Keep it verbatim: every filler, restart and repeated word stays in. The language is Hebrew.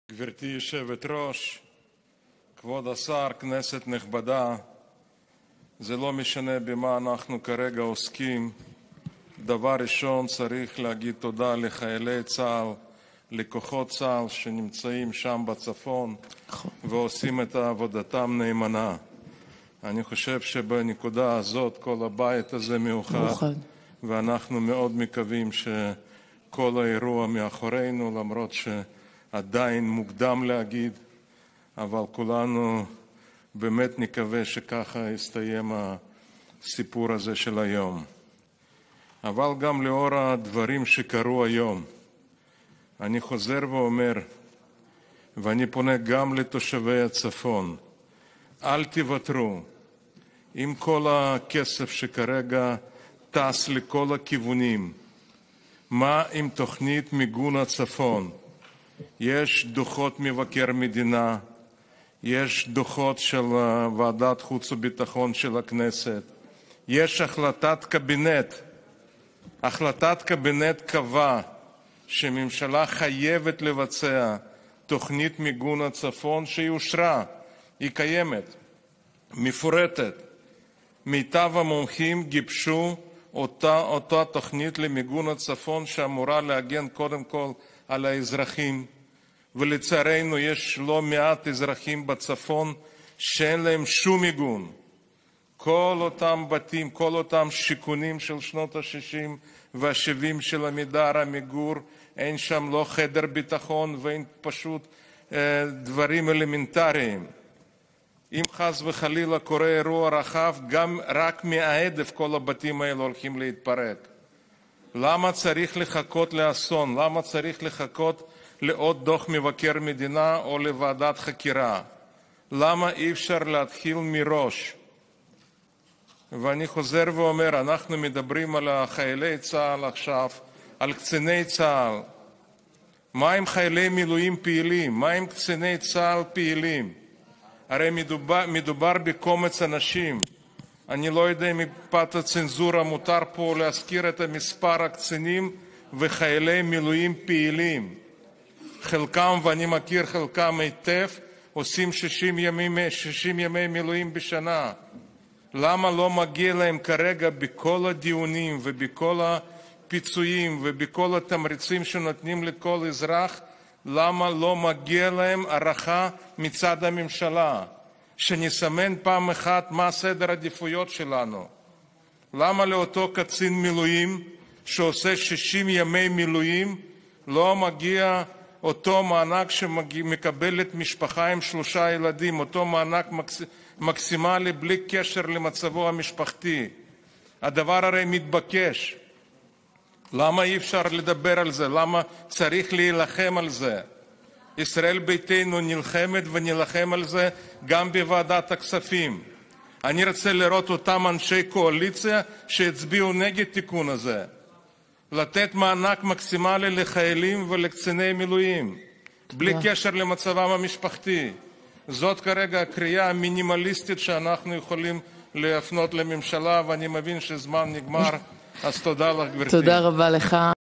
גברתי יושבת ראש, כבוד השר, כנסת נכבדה, זה לא משנה במה אנחנו כרגע עוסקים. דבר ראשון צריך להגיד תודה לחיילי צה"ל, לכוחות צה"ל שנמצאים שם בצפון ועושים את עבודתם נאמנה. אני חושב שבנקודה הזאת כל הבית הזה מאוחד, ואנחנו מאוד מקווים שכל האירוע מאחורינו, למרות שעדיין מוקדם להגיד, אבל כולנו באמת נקווה שככה יסתיים הסיפור הזה של היום. אבל גם לאור הדברים שקרו היום, אני חוזר ואומר, ואני פונה גם לתושבי הצפון, אל תוותרו. עם כל הכסף שכרגע טס לכל הכיוונים, מה עם תוכנית מיגון הצפון? יש דוחות מבקר מדינה, יש דוחות של ועדת חוץ וביטחון של הכנסת, יש החלטת קבינט. החלטת קבינט קבעה שממשלה חייבת לבצע תוכנית מיגון הצפון שהיא אושרה, היא קיימת, מפורטת. מיטב המומחים גיבשו אותה, אותה תוכנית למיגון הצפון שאמורה להגן קודם כל על האזרחים, ולצערנו יש לא מעט אזרחים בצפון שאין להם שום מיגון. כל אותם בתים, כל אותם שיכונים של שנות ה-שישים וה-שבעים של עמידר, עמיגור, אין שם לא חדר ביטחון ואין פשוט אה, דברים אלמנטריים. אם חס וחלילה קורה אירוע רחב, גם רק מהעדף כל הבתים האלה הולכים להתפרק. למה צריך לחכות לאסון? למה צריך לחכות לעוד דוח מבקר מדינה או לוועדת חקירה? למה אי אפשר להתחיל מראש? ואני חוזר ואומר, אנחנו מדברים על חיילי צה"ל עכשיו, על קציני צה"ל. מה עם חיילי מילואים פעילים? מה עם קציני צה"ל פעילים? הרי מדובר, מדובר בקומץ אנשים. אני לא יודע אם מפאת הצנזורה מותר פה להזכיר את מספר הקצינים וחיילי מילואים פעילים. חלקם, ואני מכיר חלקם היטב, עושים שישים ימים, שישים ימי מילואים בשנה. למה לא מגיע להם כרגע בכל הדיונים ובכל הפיצויים ובכל התמריצים שנותנים לכל אזרח, למה לא מגיע להם הערכה מצד הממשלה? שנסמן פעם אחת מה סדר העדיפויות שלנו. למה לאותו קצין מילואים שעושה שישים ימי מילואים לא מגיע אותו מענק שמקבלת משפחה עם שלושה ילדים, אותו מענק מקס... מקסימלי בלי קשר למצבו המשפחתי? הדבר הרי מתבקש. למה אי אפשר לדבר על זה? למה צריך להילחם על זה? ישראל ביתנו נלחמת ונלחם על זה גם בוועדת הכספים. אני רוצה לראות אותם אנשי קואליציה שהצביעו נגד תיקון הזה. לתת מענק מקסימלי לחיילים ולקציני מילואים, בלי קשר למצבם המשפחתי. זאת כרגע הקריאה המינימליסטית שאנחנו יכולים להפנות לממשלה, ואני מבין שזמן נגמר, אז תודה לך גברתי. תודה רבה לך.